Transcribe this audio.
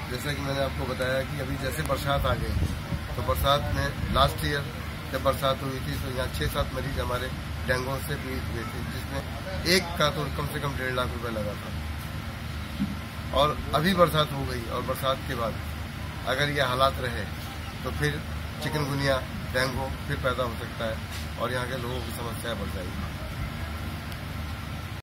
जैसा कि मैंने आपको बताया कि अभी जैसे बरसात आ गई, तो बरसात में लास्ट ईयर जब बरसात हुई थी तो यहाँ 6-7 मरीज हमारे डेंगू से पीड़ित हुए थे, जिसमें एक का तो कम से कम 1.5 लाख रुपए लगा था। और अभी बरसात हो गई और बरसात के बाद अगर ये हालात रहे तो फिर चिकनगुनिया, डेंगू फिर पैदा हो सकता है और यहाँ के लोगों की समस्या बढ़ जाएगी।